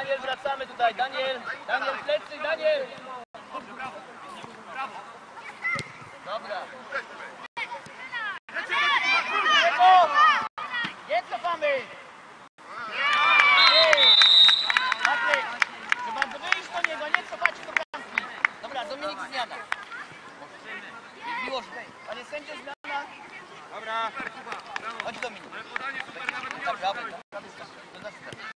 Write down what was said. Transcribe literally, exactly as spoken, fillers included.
Daniel, wracamy tutaj. Daniel, Daniel, plecy, Daniel. Dobra. Nie cofamy. Patryk, trzeba wyjść do niego, nie cofacie do bramki. Dobra, Dominik zmiana. Miłosz, panie sędzio, zmiana. Dobra. Chodź Dominik. Ale podanie super nawet nie Brawo, brawo.